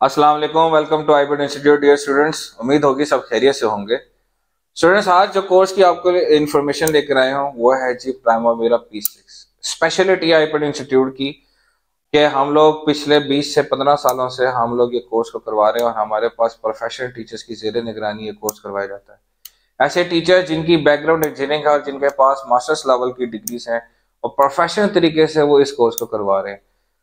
अस्सलाम वालेकुम, welcome to Ibid institute. Dear students, उम्मीद होगी सब खैरियत से होंगे। स्टूडेंट्स, आज जो कोर्स की आपको इंफॉर्मेशन लेकर आए हूँ वो है जी प्राइमरीरा P6। स्पेशलिटी आईबीड इंस्टीट्यूट की कि हम लोग पिछले 20 से 15 सालों से हम लोग ये कोर्स को करवा रहे हैं और हमारे पास प्रोफेशनल टीचर्स की ज़ेरे निगरानी ये कोर्स करवाया जाता है। ऐसे टीचर जिनकी बैकग्राउंड इंजीनियरिंग है और जिनके पास मास्टर्स लेवल की डिग्रीज हैं और प्रोफेशनल तरीके से वो इस कोर्स को करवा रहे हैं।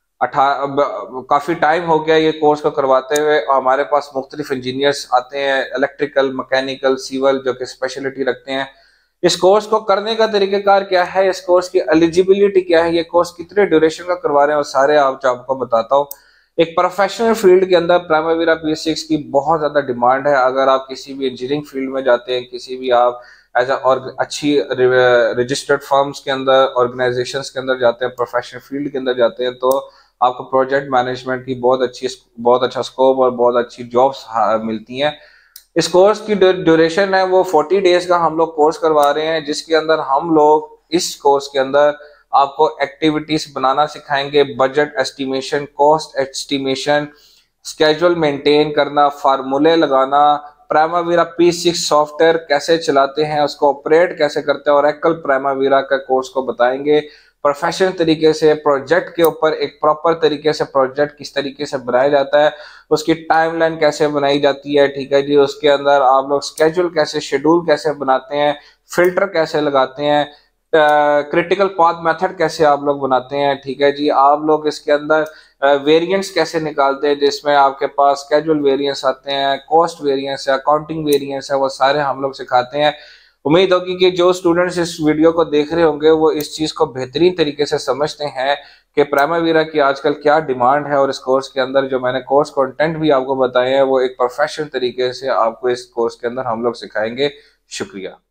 काफी टाइम हो गया ये कोर्स को करवाते हुए। हमारे पास मुख्तलिफ इंजीनियर्स आते हैं, इलेक्ट्रिकल, मैकेनिकल, सिविल, जो कि स्पेशलिटी रखते हैं। इस कोर्स को करने का तरीकेकार क्या है, इस कोर्स की एलिजिबिलिटी क्या है, ये कोर्स कितने ड्यूरेशन का करवा रहे हैं, वो सारे आपको बताता हूँ। एक प्रोफेशनल फील्ड के अंदर प्राइमरीरा P6 की बहुत ज्यादा डिमांड है। अगर आप किसी भी इंजीनियरिंग फील्ड में जाते हैं, किसी भी आप एज और अच्छी रजिस्टर्ड फर्म्स के अंदर, ऑर्गेनाइजेशंस के अंदर जाते हैं, प्रोफेशनल फील्ड के अंदर जाते हैं, तो आपको प्रोजेक्ट मैनेजमेंट की बहुत अच्छा स्कोप और बहुत अच्छी जॉब्स मिलती हैं। इस कोर्स की ड्यूरेशन है वो 40 डेज का हम लोग कोर्स करवा रहे हैं, जिसके अंदर हम लोग इस कोर्स के अंदर आपको एक्टिविटीज बनाना सिखाएंगे, budget estimation, cost estimation, schedule maintain करना, फार्मूले लगाना, प्राइमरीरा P6 सॉफ्टवेयर कैसे चलाते हैं, उसको ऑपरेट कैसे करते हैं, और एकल प्राइमरीरा का कोर्स को बताएंगे प्रोफेशनल तरीके से। प्रोजेक्ट के ऊपर एक प्रॉपर तरीके से प्रोजेक्ट किस तरीके से बनाया जाता है, उसकी टाइमलाइन कैसे बनाई जाती है, ठीक है जी। उसके अंदर आप लोग स्केड्यूल कैसे, शेड्यूल कैसे बनाते हैं, फिल्टर कैसे लगाते हैं, क्रिटिकल पाथ मेथड कैसे आप लोग बनाते हैं, ठीक है जी। आप लोग इसके अंदर वेरिएंट्स कैसे निकालते हैं, जिसमें आपके पास स्केड्यूल वेरिएंट्स आते हैं, कॉस्ट वेरिएंट्स है, अकाउंटिंग वेरिएंट्स है, वो सारे हम लोग सिखाते हैं। उम्मीद होगी कि जो स्टूडेंट्स इस वीडियो को देख रहे होंगे वो इस चीज को बेहतरीन तरीके से समझते हैं कि प्राइमरीरा की आजकल क्या डिमांड है, और इस कोर्स के अंदर जो मैंने कोर्स कंटेंट भी आपको बताए हैं वो एक प्रोफेशनल तरीके से आपको इस कोर्स के अंदर हम लोग सिखाएंगे। शुक्रिया।